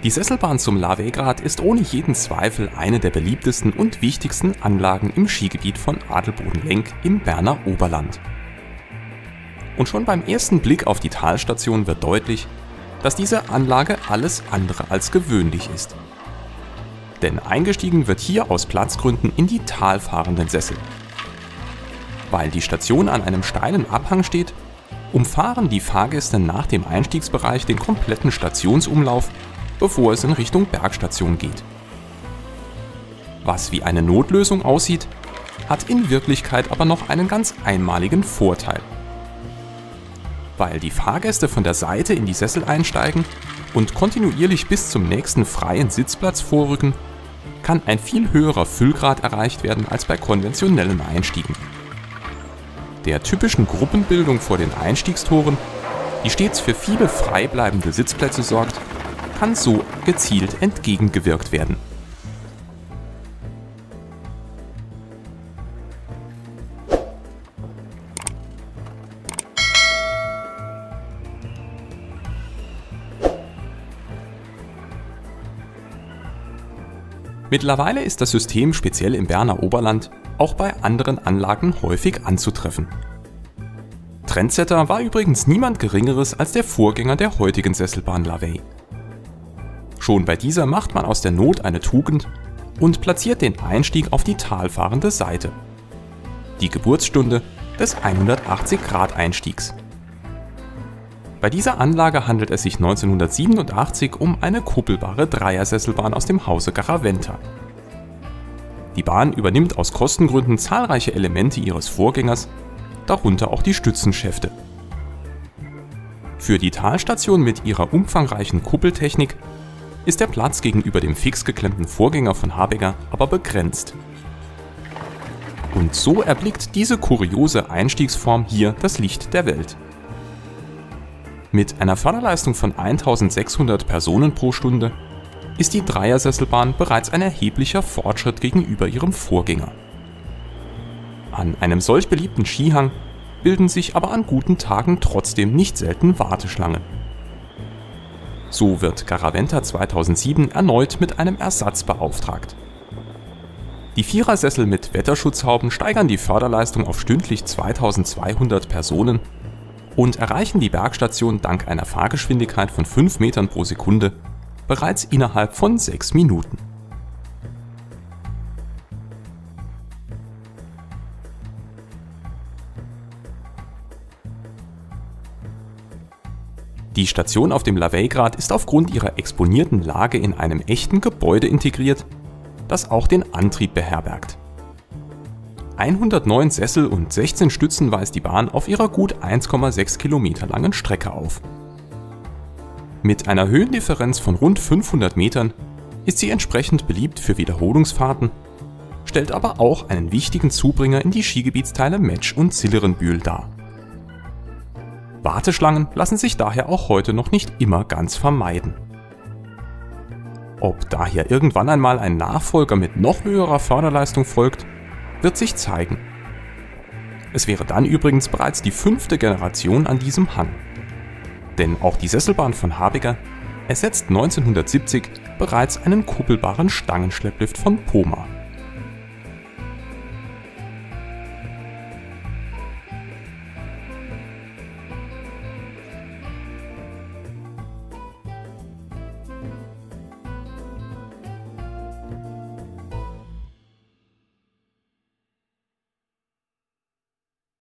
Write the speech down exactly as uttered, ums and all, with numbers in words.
Die Sesselbahn zum Lavegrad ist ohne jeden Zweifel eine der beliebtesten und wichtigsten Anlagen im Skigebiet von Adelboden-Lenk im Berner Oberland. Und schon beim ersten Blick auf die Talstation wird deutlich, dass diese Anlage alles andere als gewöhnlich ist. Denn eingestiegen wird hier aus Platzgründen in die talfahrenden Sessel. Weil die Station an einem steilen Abhang steht, umfahren die Fahrgäste nach dem Einstiegsbereich den kompletten Stationsumlauf, bevor es in Richtung Bergstation geht. Was wie eine Notlösung aussieht, hat in Wirklichkeit aber noch einen ganz einmaligen Vorteil. Weil die Fahrgäste von der Seite in die Sessel einsteigen und kontinuierlich bis zum nächsten freien Sitzplatz vorrücken, kann ein viel höherer Füllgrad erreicht werden als bei konventionellen Einstiegen. Der typischen Gruppenbildung vor den Einstiegstoren, die stets für viele frei bleibende Sitzplätze sorgt, kann so gezielt entgegengewirkt werden. Mittlerweile ist das System speziell im Berner Oberland auch bei anderen Anlagen häufig anzutreffen. Trendsetter war übrigens niemand Geringeres als der Vorgänger der heutigen Sesselbahn Lavey. Schon bei dieser macht man aus der Not eine Tugend und platziert den Einstieg auf die talfahrende Seite. Die Geburtsstunde des hundertachtzig Grad Einstiegs. Bei dieser Anlage handelt es sich neunzehnhundertsiebenundachtzig um eine kuppelbare Dreiersesselbahn aus dem Hause Garaventa. Die Bahn übernimmt aus Kostengründen zahlreiche Elemente ihres Vorgängers, darunter auch die Stützenschäfte. Für die Talstation mit ihrer umfangreichen Kuppeltechnik ist der Platz gegenüber dem fix geklemmten Vorgänger von Habegger aber begrenzt. Und so erblickt diese kuriose Einstiegsform hier das Licht der Welt. Mit einer Förderleistung von eintausendsechshundert Personen pro Stunde ist die Dreiersesselbahn bereits ein erheblicher Fortschritt gegenüber ihrem Vorgänger. An einem solch beliebten Skihang bilden sich aber an guten Tagen trotzdem nicht selten Warteschlangen. So wird Garaventa zweitausendsieben erneut mit einem Ersatz beauftragt. Die Vierersessel mit Wetterschutzhauben steigern die Förderleistung auf stündlich zweitausendzweihundert Personen und erreichen die Bergstation dank einer Fahrgeschwindigkeit von fünf Metern pro Sekunde bereits innerhalb von sechs Minuten. Die Station auf dem Lavegrad ist aufgrund ihrer exponierten Lage in einem echten Gebäude integriert, das auch den Antrieb beherbergt. hundertneun Sessel und sechzehn Stützen weist die Bahn auf ihrer gut eins Komma sechs Kilometer langen Strecke auf. Mit einer Höhendifferenz von rund fünfhundert Metern ist sie entsprechend beliebt für Wiederholungsfahrten, stellt aber auch einen wichtigen Zubringer in die Skigebietsteile Metsch und Zillerenbühl dar. Warteschlangen lassen sich daher auch heute noch nicht immer ganz vermeiden. Ob daher irgendwann einmal ein Nachfolger mit noch höherer Förderleistung folgt, wird sich zeigen. Es wäre dann übrigens bereits die fünfte Generation an diesem Hang. Denn auch die Sesselbahn von Habegger ersetzt neunzehnhundertsiebzig bereits einen kuppelbaren Stangenschlepplift von Poma.